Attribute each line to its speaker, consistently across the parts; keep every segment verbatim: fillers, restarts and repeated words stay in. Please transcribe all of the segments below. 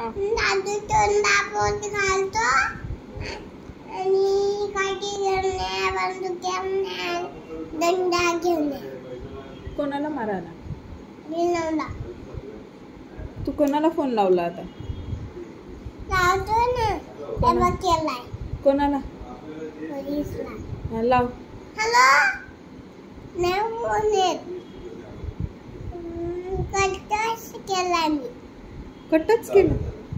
Speaker 1: दादू तोंडा पोट घालतो आणि काठी घेऊन ये, बंदूक घेऊन ये, दंडा घेऊन ये.
Speaker 2: कोणाला मारायला?
Speaker 1: विनोला.
Speaker 2: तू कोणाला फोन लावला आता?
Speaker 1: लावतो ना.
Speaker 2: कोणा-
Speaker 1: तेव्हा केलाय.
Speaker 2: कोणाला?
Speaker 1: पोलिसला.
Speaker 2: हा, लाव.
Speaker 1: हॅलो. नाही फोन येत. हम्म, कटच केलाय मी.
Speaker 2: कटच केलं.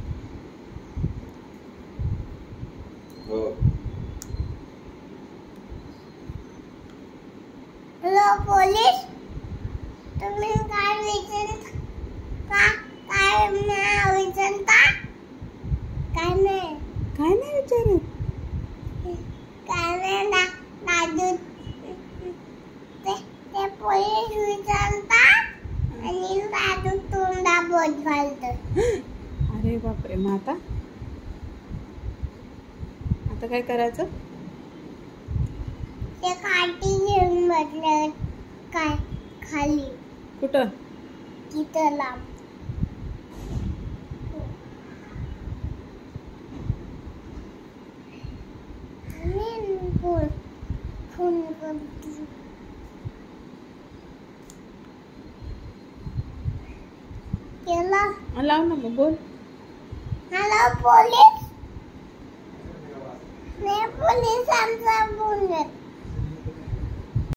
Speaker 1: हॅलो पोलीस, तुम्ही काय विचारता? का काय नाव विचारता? काय नाही.
Speaker 2: काय नाही विचारत.
Speaker 1: काय नाही ना दादू. ते ते पोलीस विचारता आणि दादू तोंडा बोट घालतो.
Speaker 2: अरे बापरे. मग आता आता काय करायचं?
Speaker 1: ते काठी घेऊन बसले काय खाली
Speaker 2: कुठं?
Speaker 1: तिथं लांब. आणि फोन फोन करतो. केला.
Speaker 2: लाव ना मग, बोल.
Speaker 1: Hello police. नाही पोलिसांचा फोन येतो.